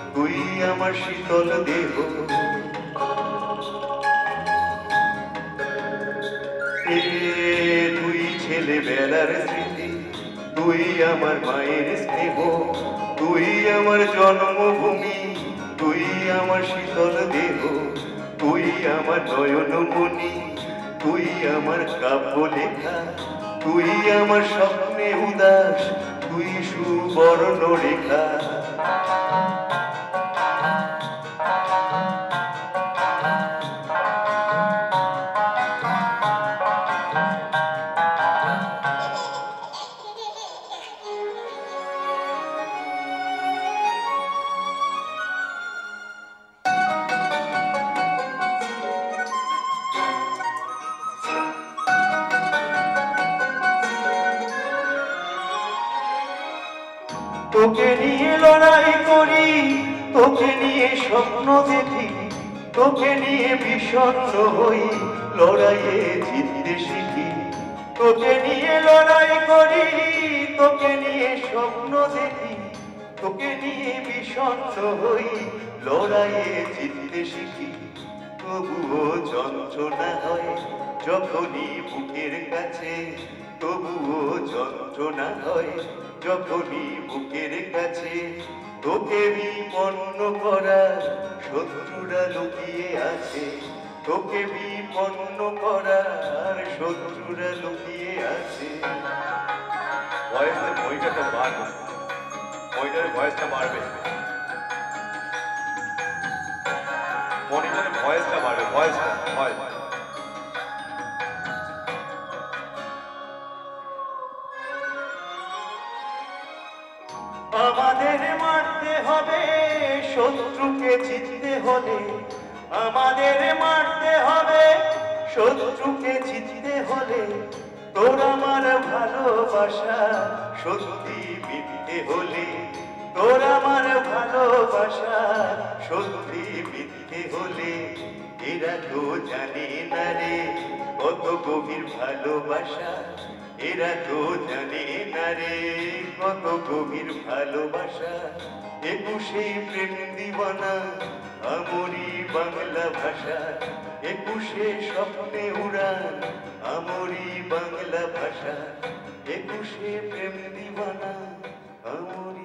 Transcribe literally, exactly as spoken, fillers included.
তুই আমার শীতল দেহ। এ তুই ছেলেবেলার স্মৃতি, তুই আমার মায়ের স্নেহ, তুই আমার জন্মভূমি, তুই আমার শীতল দেহ, তুই আমার নয়নমণি, তুই আমার কাব্য লেখা, তুই আমার স্বপ্নে উদাস, তুই সুবর্ণ রেখা। তোকে নিয়ে লড়াই করি, তোকে নিয়ে স্বপ্ন দেখি, তোকে নিয়ে বিষণ্ণ হই, লড়াইয়ে জিততে শিখি। তোকে নিয়ে লড়াই করি, তোকে নিয়ে স্বপ্ন দেখি, তোকে নিয়ে বিষণ্ণ হই, লড়াইয়ে জিততে শিখি। তবুও যন্ত্রণা হয় যখনই বুকের কাছে, তবুও যন্ত্রণা হয় যখনই বুকের কাছে। তোকে বিপন্ন করার শত্রুরা লুকিয়ে আছে, তোকে বিপন্ন করার শত্রুরা লুকিয়ে আছে। ভয়েসে মইটাটা বাড়বে, মইটার ভয়েসটা বাড়বে, মনিটরের ভয়েসটা বাড়বে, ভয়েসটা ভয়েস। আমাদের মারতে হবে শত্রুকে জিততে হলে, আমাদের মারতে হবে শত্রুকে জিততে হলে। তোর আমার ভালোবাসা সত্যি মিথ্যে হলে, তোর আমার ভালোবাসা সত্যি মিথ্যে হলে। এরা তো জানে না রে কত গভীর ভালোবাসা, এরা তো জানে না রে কত গভীর ভালোবাসা। একুশে প্রেম দিওয়ানা আমরি বাংলা ভাষা, একুশে স্বপ্নে উড়ান আমরি বাংলা ভাষা, একুশে প্রেম দিওয়ানা আমরি